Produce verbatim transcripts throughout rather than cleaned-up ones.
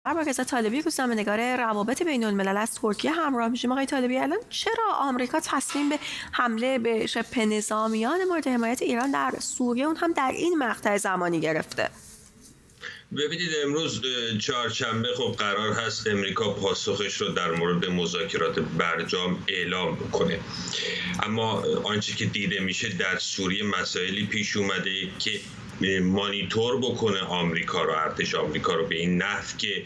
مرکز طالبی روزنامه‌نگار روابط بین الملل از ترکیه همراه میشیم. آقای طالبی، الان چرا آمریکا تصمیم به حمله به شبه نظامیان مورد حمایت ایران در سوریه اون هم در این مقطع زمانی گرفته؟ ببینید، امروز چهارشنبه خب قرار هست امریکا پاسخش رو در مورد مذاکرات برجام اعلام بکنه، اما آنچه که دیده میشه در سوریه مسائلی پیش اومده که مانیتور بکنه آمریکا رو، ارتش آمریکا رو، به این نحو که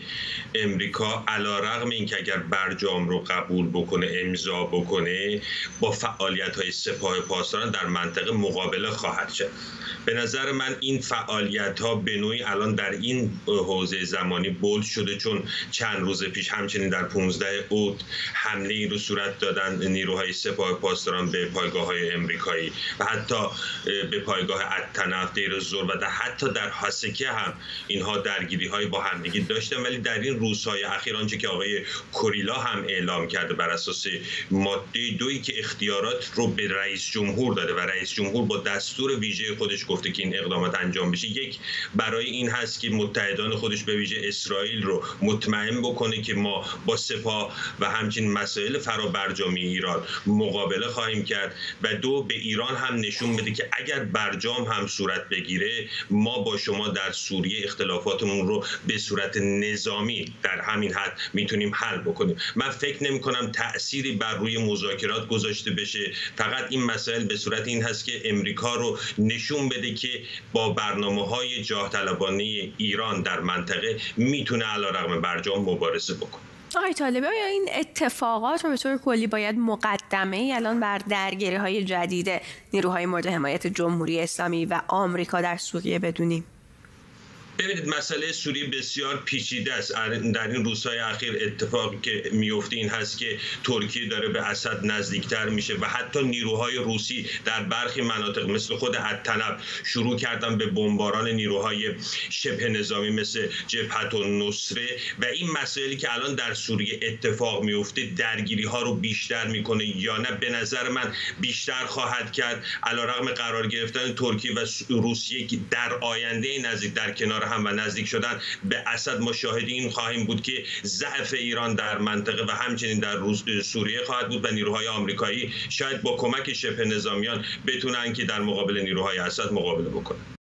امریکا علیرغم اینکه اگر برجام رو قبول بکنه، امضا بکنه، با فعالیت‌های سپاه پاسداران در منطقه مقابله خواهد شد. به نظر من این فعالیت‌ها به نوعی الان در این حوزه زمانی بولد شده، چون چند روز پیش همچنین در پانزده اوت حمله ای رو صورت دادن نیروهای سپاه پاسداران به پایگاه‌های امریکایی و حتی به پایگاه التنف، دیر الزور و حتی در حسکه هم اینها درگیری‌های با همدیگه داشتن. ولی در این روزهای اخیر آنچه که آقای کوریلا هم اعلام کرده بر اساس ماده دویی که اختیارات رو به رئیس جمهور داده و رئیس جمهور با دستور ویژه خودش گفته که این اقدامات انجام بشه، یک برای این هست که متحدان خودش به ویژه اسرائیل رو مطمئن بکنه که ما با سپاه و همچنین مسائل فرابرجامی ایران مقابله خواهیم کرد و دو به ایران هم نشون بده که اگر برجام هم صورت بگیره ما با شما در سوریه اختلافاتمون رو به صورت نظامی در همین حد میتونیم حل بکنیم. من فکر نمی کنم تأثیری بر روی مذاکرات گذاشته بشه، فقط این مسائل به صورت این هست که امریکا رو نشون بده که با برنامه‌های جاه طلبانه ایران در منطقه میتونه علیرغم برجام مبارزه بکنه. آقای طالبی، آیا این اتفاقات رو به طور کلی باید مقدمه ای الان بر درگیری‌های جدید نیروهای مورد حمایت جمهوری اسلامی و آمریکا در سوریه بدونیم؟ ببینید، مسئله سوریه بسیار پیچیده است. در این روزهای اخیر اتفاقی که میفته این هست که ترکیه داره به اسد نزدیکتر میشه و حتی نیروهای روسی در برخی مناطق مثل خود التنب شروع کردن به بمباران نیروهای شبه نظامی مثل جبهت النصره و این مسائلی که الان در سوریه اتفاق میفته درگیری ها رو بیشتر میکنه یا نه؟ به نظر من بیشتر خواهد کرد، علیرغم قرار گرفتن ترکیه و روسیه که در آینده نزدیک در کنار هم و نزدیک شدن به اسد ما شاهد این خواهیم بود که ضعف ایران در منطقه و همچنین در سوریه خواهد بود و نیروهای آمریکایی شاید با کمک شبه نظامیان بتونن که در مقابل نیروهای اسد مقابله بکنن.